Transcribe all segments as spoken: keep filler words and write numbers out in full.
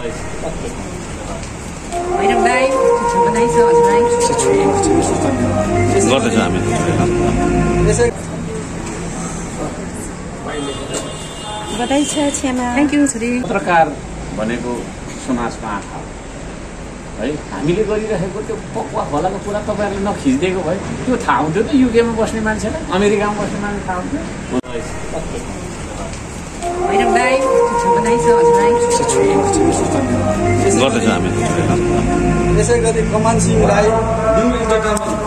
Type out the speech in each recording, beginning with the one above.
Madam दाइ बधाई छ हजुरलाई गर्दैछौँ हामी। बधाई छ छ्यामा। थ्याङ्क यू छोरी। पत्रकार भनेको समाजको आँखा है। हामीले गरिरहेको त्यो पक्वा खोलाको कुरा तपाईँहरूले नखिचिदिएको भए त्यो थाहा हुन्थ्यो त युकेमा बस्ने मान्छेलाई, अमेरिकामा बस्ने मान्छे थाहा हुन्थ्यो। मैडम दाइ बधाई छ हजुरलाई गर्दैछौँ हामी। त्यसै गरी कमान सिंह राई न्यू इन्टरटेनमेन्ट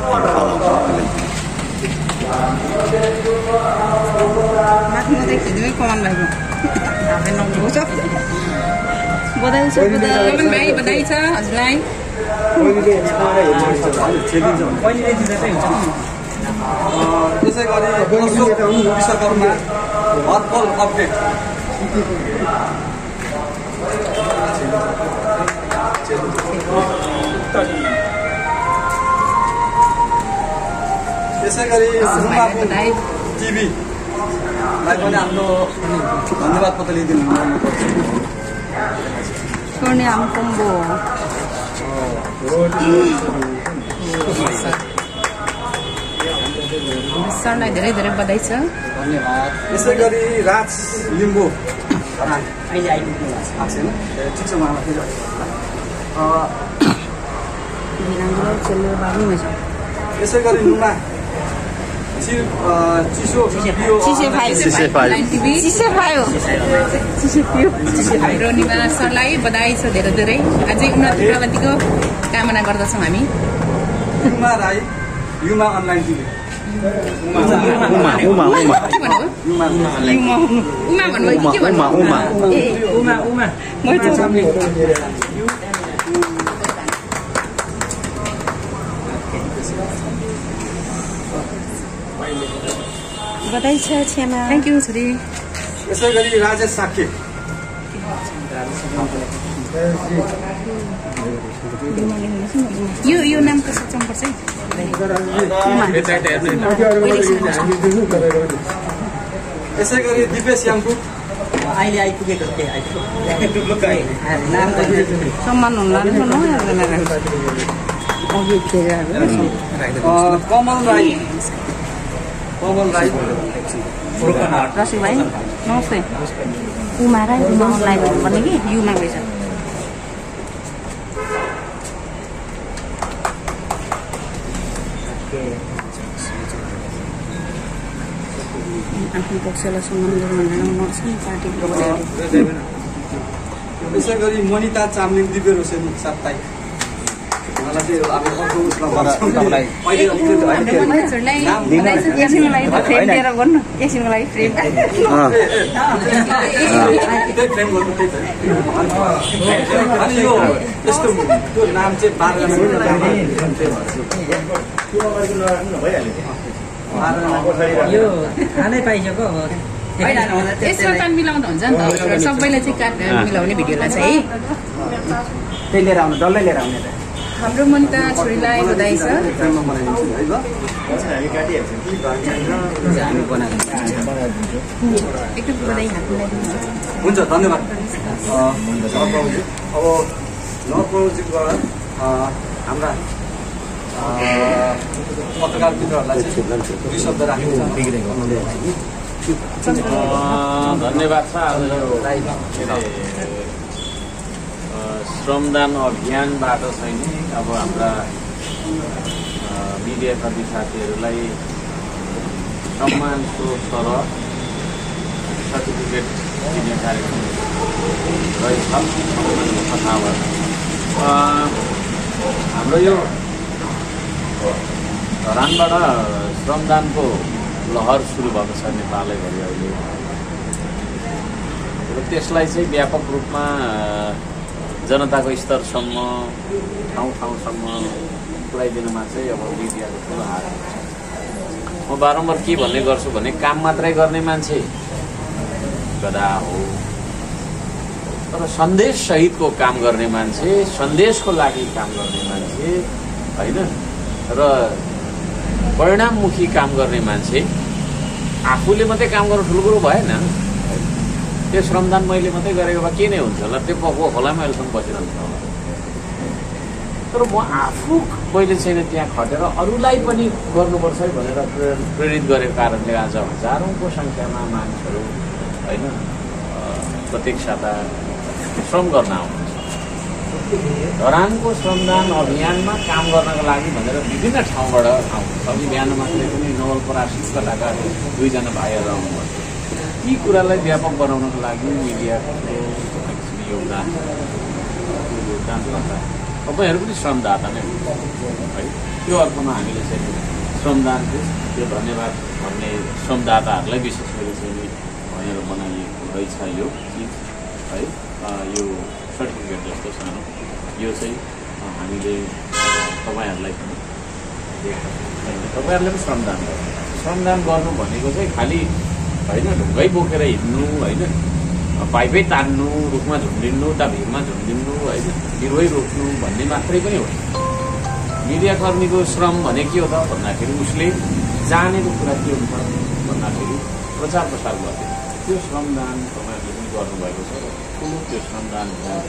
माथि मात्रै खिच्दिमै कमान भाइको हाफै नम्बर छ। बधाई छ कमान भाइ बधाई छ हजुरलाई। त्यसै गरी विश्वकर्मा हर्बल अपडेट त्यसै गरी टिभीलाई पनि हाम्रो धन्यवाद पत्र लिइदिनु स्वर्णिम कम्बो सरलाई धेरै धेरै बधाई छ। धन्यवाद। त्यसै गरी राज लिम्बू अहिले आइपुग्नु भएको छैन। ठिक छ उहाँलाई फेरि त्यसै गरी नुमा चिसो रोनिमा सरलाई बधाई छ धेरै धेरै। अझै उन्नति प्रगतिको कामना गर्दछौँ हामी। युमा राई युमा अनलाइन टिभी उमा उमा उमा उमा भन्नुभयो कि के बधाई छ छ्यामा। थ्याङ्क यू छोरी। यसै गरी राजेश साक्य यो यो नाम कसो चम्पर्छ है। यसै गरी दिपेश याङकु अहिले आइपुगेको सम्मान हुँला कमल राई कमल राई रसी भाइ नमस्ते। उमा राई उमा अनलाइन भन्ने कि युमा गएछ। आफ्नो पक्षलाई सम्मान गर्नु भनेर म चाहिँ पार्टीको यसै गरी मनिता चामलिङ दिव्य रोसेनी साप्ताहिक यस्तो त्यो नाम चाहिँ बाह्रजना यो खानै पाइसक्यो अब यसमा कान मिलाउँदा हुन्छ नि त। सबैले चाहिँ काट मिलाउने भिडियोलाई चाहिँ त्यही लिएर आउनु डल्लै लिएर आउने हाम्रो मनिता छोरीलाई बधाई छ। एकदम बधाई हुन्छ धन्यवाद। अब नवप्रजितबाट हाम्रा पत्रकार मित्रहरूलाई चाहिँ दुई शब्द राखेको छ। धन्यवाद छ। आज श्रमदान अभियानबाट चाहिँ नि अब हाम्रा मिडिया साथी साथीहरूलाई सम्मानको सरह सर्टिफिकेट दिने कार्यक्रम रहेछ। हाम्रो यो धरानबाट श्रमदानको लहर सुरु भएको छ नेपालैभरि अहिले र त्यसलाई चाहिँ व्यापक रूपमा जनताको स्तरसम्म ठाउँ ठाउँसम्म पुर्याइदिनुमा चाहिँ अब मिडियाको ठुलो हात छ। म बारम्बार के भन्ने गर्छु भने काम मात्रै गर्ने मान्छे गधा हो, तर सन्देश सहितको काम गर्ने मान्छे, सन्देशको लागि काम गर्ने मान्छे होइन र परिणाममुखी काम गर्ने मान्छे आफूले मात्रै काम गर्नु ठुलो कुरो भएन। त्यो श्रमदान मैले मात्रै गरेको भए के नै हुन्छ होला, त्यो पक्को खोलामा अहिलेसम्म बसिरहन्छ होला। तर म आफू मैले चाहिँ त्यहाँ खटेर अरूलाई पनि गर्नुपर्छ है भनेर प्रेरित गरेको कारणले आज हजारौँको सङ्ख्यामा मानिसहरू होइन प्रत्येक साता श्रम गर्न आउनुहुन्छ। धरानको श्रमदान अभियानमा काम गर्नको लागि भनेर विभिन्न ठाउँबाट आउनुहुन्छ। अघि बिहान मात्रै पनि नवलपरासी कलाका दुईजना भाइहरू आउनुभयो। यी कुरालाई व्यापक बनाउनको लागि मिडियाको योगदान योगदान गर्दा तपाईँहरू पनि श्रमदाता नै हुनुहुन्छ है। त्यो अर्थमा हामीले चाहिँ श्रमदान त्यो धन्यवाद भन्ने श्रमदाताहरूलाई विशेष गरी चाहिँ भनेर बनाइएको रहेछ यो चिज है। यो सर्टिफिकेट जस्तो सानो यो चाहिँ हामीले तपाईँहरूलाई पनि तपाईँहरूले पनि श्रमदान गर्नु। श्रमदान गर्नु भनेको चाहिँ खालि होइन ढुङ्गै बोकेर हिँड्नु होइन, पाइपै तान्नु, रुखमा झुन्डिनु, ता भिरमा झुन्डिनु होइन, बिरुवै रोप्नु भन्ने मात्रै पनि होइन। मिडियाकर्मीको श्रम भने के हो त भन्दाखेरि उसले जानेको कुरा के हुन्छ भन्दाखेरि प्रचार प्रसार गर्ने त्यो श्रमदान तपाईँहरूले पनि गर्नुभएको छ। ठुलो त्यो श्रमदान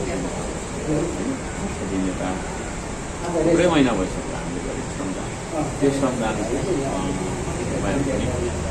दिनेता थुप्रै महिना भइसक्यो हामीले गरेको श्रमदान। त्यो श्रमदान तपाईँहरू पनि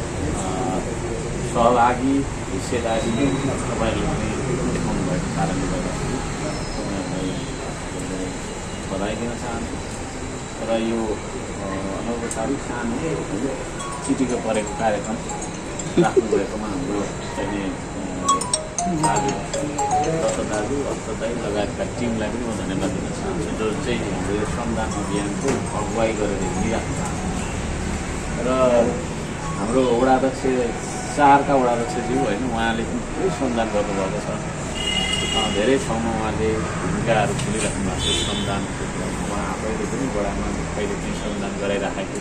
सहभागी हिस्सेदारी तपाईँहरूले पनि देखाउनु भएको कारणले गर्दाखेरि तपाईँहरूलाई बधाई दिन चाहन्छु। र यो अनौपचारिक सानो चिठीको परेको कार्यक्रम राख्नुभएकोमा हाम्रो चाहिँ दाजु दत्त दाजु अस्त दाई लगायतका टिमलाई पनि म धन्यवाद दिन चाहन्छु, जो चाहिँ हाम्रो यो श्रमदान अभियानको अगुवाई गरेर हिँडिराख्नु छ। र हाम्रो वडा अध्यक्ष चारका वडा अध्यक्षज्यू होइन, उहाँले पनि धेरै श्रमदान गर्नुभएको छ। धेरै ठाउँमा उहाँले भूमिकाहरू खेलिराख्नु भएको छ श्रमदान क्षेत्रमा। उहाँ आफैले पनि वडामा कहिले पनि श्रमदान गराइराखेको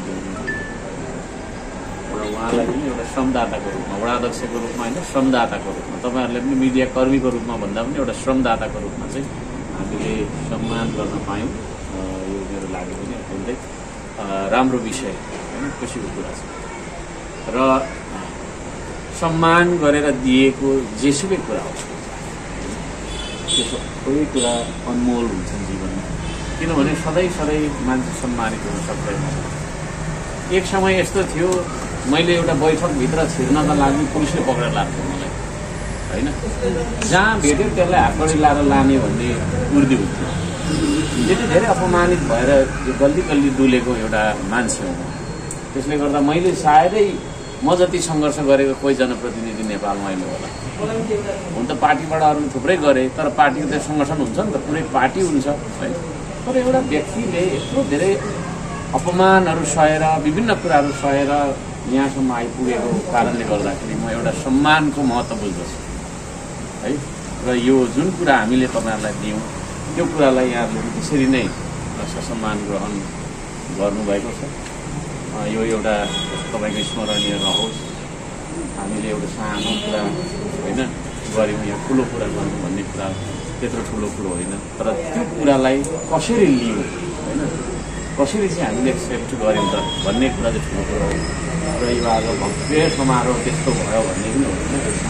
र उहाँलाई पनि एउटा श्रमदाताको रूपमा, वडा अध्यक्षको रूपमा होइन श्रमदाताको रूपमा, तपाईँहरूले पनि मिडिया कर्मीको रूपमा भन्दा पनि एउटा श्रमदाताको रूपमा चाहिँ हामीले सम्मान गर्न पायौँ। यो मेरो लागि पनि अत्यन्तै राम्रो विषय होइन, खुसीको कुरा छ। र सम्मान गरेर दिएको जेसुकै कुरा हो त्यो सबै कुरा अनमोल हुन्छन् जीवनमा, किनभने सधैँ सधैँ मान्छे सम्मानित हुन सक्दैन। एक समय यस्तो थियो, मैले एउटा बैठकभित्र छिर्नका लागि पुलिसले पक्रेर लाग्थ्यो मलाई होइन, जहाँ भेट्यो त्यसलाई हातकडी लाएर लाने भन्ने उर्दी हुन्थ्यो। यति धेरै अपमानित भएर यो गल्ली गल्ली डुलेको एउटा मान्छे हो। त्यसले गर्दा मैले सायदै म जति सङ्घर्ष गरेको कोही जनप्रतिनिधि नेपालमा अहिले होला। हुन त पार्टीबाट अरू थुप्रै गरे, तर पार्टीको त सङ्गठन हुन्छ नि त, पुरै पार्टी हुन्छ है। तर एउटा व्यक्तिले यत्रो धेरै अपमानहरू सहेर विभिन्न कुराहरू सहेर यहाँसम्म आइपुगेको कारणले गर्दाखेरि म एउटा सम्मानको महत्त्व बुझ्दछु है। र यो जुन कुरा हामीले तपाईँहरूलाई दियौँ त्यो कुरालाई यहाँहरूले त्यसरी नै ससम्मान ग्रहण गर्नुभएको छ। यो एउटा तपाईँको स्मरणीय रहोस्। हामीले एउटा सानो कुरा होइन गऱ्यौँ, यहाँ ठुलो कुरा गर्नु भन्ने कुरा त्यत्रो ठुलो कुरो होइन, तर त्यो कुरालाई कसरी लियौँ होइन, कसरी चाहिँ हामीले एक्सेप्ट गऱ्यौँ त भन्ने कुरा चाहिँ ठुलो कुरो हो। र यो आज भव्य समारोह त्यस्तो भयो भन्ने पनि होइन,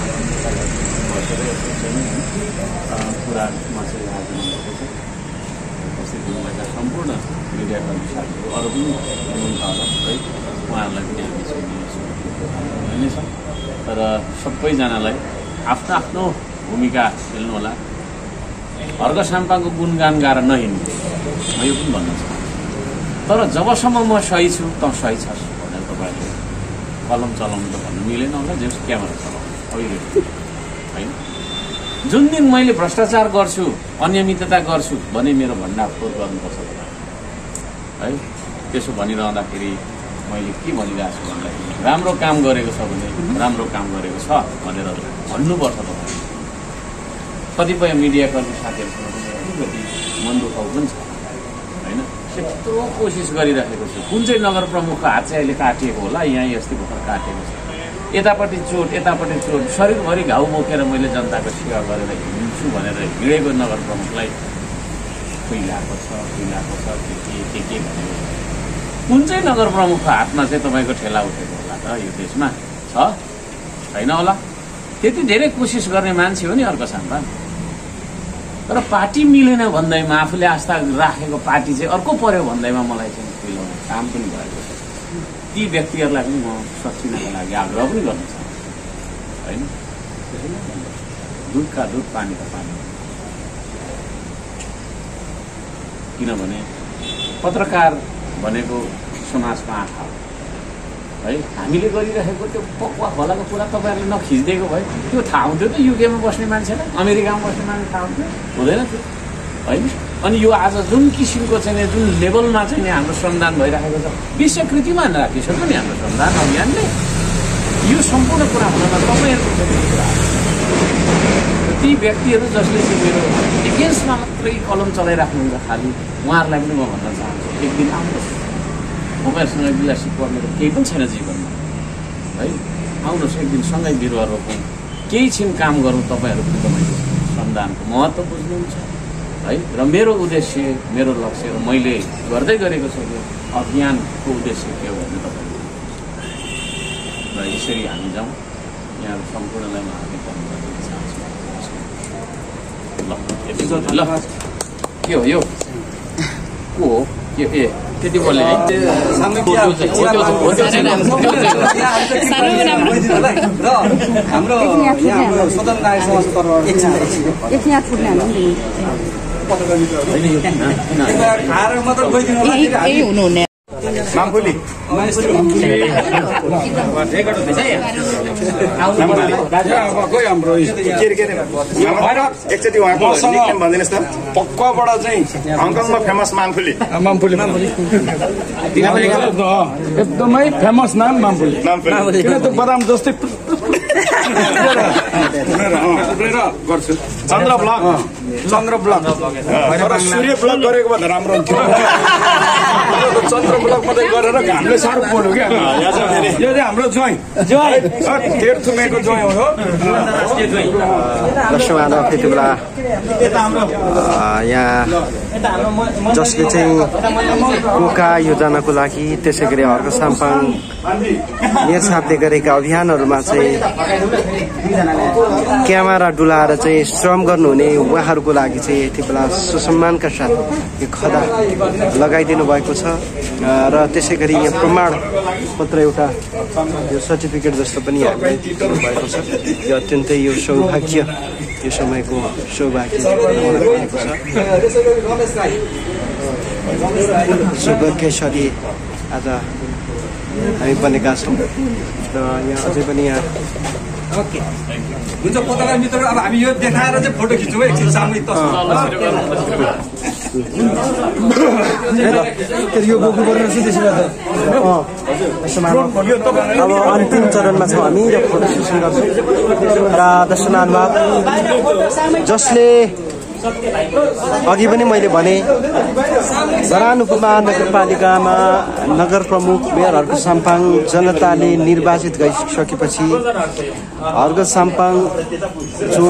कुरामा चाहिँ आयोजना भएको छ। उपस्थित हुनुभएका सम्पूर्ण मिडियाकर्मी साथीहरू अरू पनि हुनुहुन्छ होला है, उहाँहरूलाई पनि हामी सुनिने छ। तर सबैजनालाई आफ्नो आफ्नो भूमिका खेल्नु होला। अर्घ साम्पाको गुणगान गाएर नहिँड्नु, म यो पनि भन्न चाहन्छु। तर जबसम्म म सही छु त सही छस् भनेर तपाईँहरूले कलम चलाउनु त भन्नु मिलेन होला, जे क्यामेरा चलाउनु अभिव्यक्ति होइन। जुन दिन मैले भ्रष्टाचार गर्छु, अनियमितता गर्छु भने मेरो भण्डाफोर गर्नुपर्छ तपाईँ है। त्यसो भनिरहँदाखेरि मैले के भनिरहेको छु भन्दाखेरि राम्रो काम गरेको छ भने राम्रो काम गरेको छ भनेर भन्नुपर्छ तपाईँ। कतिपय मिडियाकर्मी साथीहरूसँग पनि अलिकति मन दुखाउ पनि छ होइन। त्यत्रो कोसिस गरिराखेको छु। कुन चाहिँ नगर प्रमुखको हात चाहिँ अहिले काटिएको होला, यहाँ यस्तै भर्खर काटिएको छ, यतापट्टि चोट यतापट्टि चोट, शरीरभरि घाउ बोकेर मैले जनताको सेवा गरेर हिँड्छु भनेर हिँडेको नगर प्रमुखलाई खुइलाएको छ खुइलाएको छ के के के भनेको छ। कुन चाहिँ नगर प्रमुखको हातमा चाहिँ तपाईँको ठेला उठेको होला त यो देशमा छ? छैन होला। त्यति धेरै कोसिस गर्ने मान्छे हो नि अर्को साम्पाङ। तर पार्टी मिलेन भन्दैमा आफूले आस्था राखेको पार्टी चाहिँ अर्को पर्यो भन्दैमा मलाई चाहिँ फिल हुने काम पनि भएको छ। ती व्यक्तिहरूलाई पनि म सचिनको लागि आग्रह पनि गर्न चाहन्छु होइन। दुधका दुध पानीका पानी, किनभने पत्रकार भनेको समाजको आँखा हो है। हामीले गरिरहेको त्यो पक्वा खोलाको कुरा तपाईँहरूले नखिचिदिएको भए त्यो थाहा हुन्थ्यो त युकेमा बस्ने मान्छेलाई, अमेरिकामा बस्ने मान्छे थाहा हुन्थ्यो हुँदैन थियो होइन। अनि यो आज जुन किसिमको चाहिँ जुन लेभलमा चाहिँ हाम्रो श्रमदान भइरहेको छ, विश्वकृतिमा राखिसक्यो नि हाम्रो श्रमदान अभियानले। यो सम्पूर्ण कुरा हुनमा तपाईँहरूको कुरा ती व्यक्तिहरू जसले चाहिँ मेरो एगेन्स्टमा मात्रै कलम चलाइराख्नुहुन्छ खालि, उहाँहरूलाई पनि म भन्न चाहन्छु एक दिन आउनुहोस्, तपाईँहरूसँग गिलासी पर्नेको केही पनि छैन जीवनमा है। आउनुहोस् एक दिन सँगै बिरुवा रोपौँ, केही छिन काम गरौँ, तपाईँहरू पनि तपाईँको श्रमदानको महत्त्व बुझ्नुहुन्छ है। र मेरो उद्देश्य, मेरो लक्ष्य र मैले गर्दै गरेको छ यो अभियानको उद्देश्य के हो भने तपाईँहरू र यसरी हामी जाउँ। यहाँहरू सम्पूर्णलाई म हामी गर्न चाहन्छु। ल के हो यो को हो के ए त्यति बोले र हाम्रो यहाँ हाम्रो सदन नायक समाजको खाएर मात्र गइदिनु मामफुली एकचोटि उहाँको निकनेम भनिदिनुहोस् त। पक्वाबाट चाहिँ हङकङमा फेमस मामफुली मामफुली एकदमै फेमस नाम मामफुली। किन त्यो बदाम जस्तै गर्छु। चन्द्र ब्लक चन्द्र ब्लक सूर्य ब्लक गरेको भन्दा राम्रो हुन्थ्यो। चन्द्र ब्लक मात्रै गरेर घामले साह्रो पोल्यो क्या। यो चाहिँ हाम्रो ज्वाइँ तेह्र थुमेको ज्वाइँ हो। दर्शक महानुभाव त्यति बेला यहाँ जसले चाहिँ कोका योजनाको लागि त्यसै गरी अर्को साम्पाङ मेयरसाहबले गरेका अभियानहरूमा चाहिँ क्यामेरा डुलाएर चाहिँ श्रम गर्नुहुने उहाँहरूको लागि चाहिँ यति बेला सुसम्मानका साथ यो खदा लगाइदिनु भएको छ। र त्यसै गरी यहाँ प्रमाण पत्र एउटा यो सर्टिफिकेट जस्तो पनि हामीले दिनु भएको छ। यो अत्यन्तै यो सौभाग्य, यो समयको सौभाग्य भएको छ। सौभाग्यशाली आज हामी बनेका छौँ र यहाँ अझै पनि यहाँ ओके हुन्छ पत्रकार मित्रहरू। अब हामी यो देखाएर चाहिँ फोटो खिच्छौँ है एकछिन सामूहिक यो बोक्नु पर्ने रहेछ त्यसो भए अब अन्तिम चरणमा छौँ हामी र फोटो सेसन गर्छौँ। र दर्शक महानुभाव जसले अघि पनि मैले भने धरान उपमहानगरपालिकामा नगर प्रमुख मेयर हर्क साम्पाङ जनताले निर्वाचित गरिसकेपछि हर्क साम्पाङ जो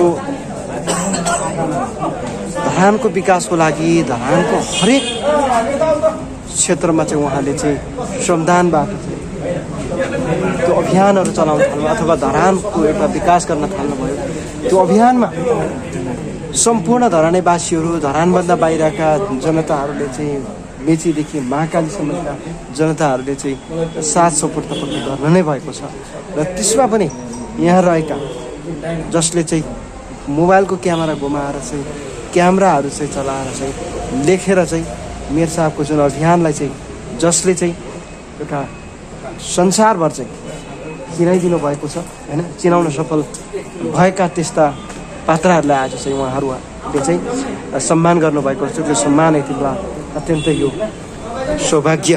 धरानको विकासको लागि धरानको हरेक क्षेत्रमा चाहिँ उहाँले चाहिँ श्रमदानबाट त्यो अभियानहरू चलाउन थाल्नु अथवा धरानको एउटा विकास गर्न थाल्नुभयो। त्यो अभियानमा सम्पूर्ण धरानेवासीहरू, धरानभन्दा बाहिरका जनताहरूले चाहिँ मेचीदेखि महाकालीसम्मका जनताहरूले चाहिँ साथ सपोर्ट तपाईँ गर्न नै भएको छ। र त्यसमा पनि यहाँ रहेका जसले चाहिँ मोबाइलको क्यामेरा घुमाएर चाहिँ क्यामेराहरू चाहिँ चलाएर चाहिँ लेखेर चाहिँ मेयर साहबको जुन अभियानलाई चाहिँ जसले चाहिँ एउटा संसारभर चाहिँ चिनाइदिनु भएको छ होइन, चिनाउन सफल भएका त्यस्ता पात्रहरूलाई आज चाहिँ उहाँहरूले चाहिँ सम्मान गर्नुभएको छ। त्यो सम्मान यति बेला अत्यन्तै यो सौभाग्य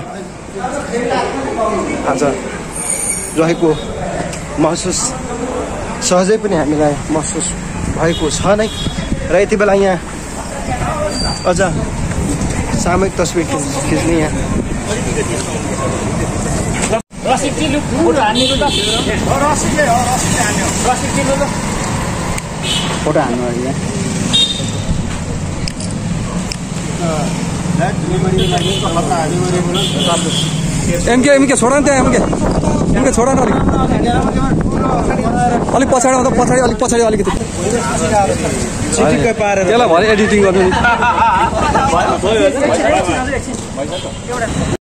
आज रहेको महसुस सहजै पनि हामीलाई महसुस भएको छ नै। र यति बेला यहाँ अझ सामूहिक तस्बिर खिच्ने यहाँ फोटो हान्नु अघि यहाँ एमके एमके छोड न त्यहाँ एमके एमके छोड न अलिक अलिक पछाडि मतलब पछाडि अलिक पछाडि अलिकति त्यसलाई भने एडिटिङ गर्नु नि